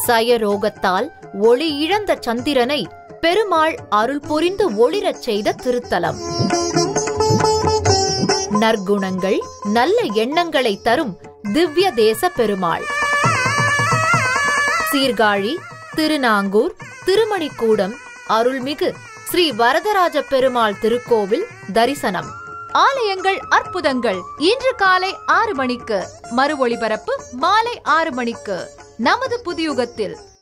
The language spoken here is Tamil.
சயரோகத்தால் ஒளி இழந்த சந்திரனை பெருமாள் அருள் புரிந்து ஒளிரச் செய்த திருத்தலம். நற்குணங்கள் நல்ல எண்ணங்களை தரும் திவ்ய தேச பெருமாள். சீர்காழி, திருநாங்கூர், திருமணிக்கூடம் அருள்மிகு ஸ்ரீ வரதராஜ பெருமாள் திருக்கோவில் தரிசனம். ஆலயங்கள் அற்புதங்கள் இன்று காலை 6 மணிக்கு, மறு ஒளிபரப்பு மாலை 6 மணிக்கு நமது புதியுகத்தில்.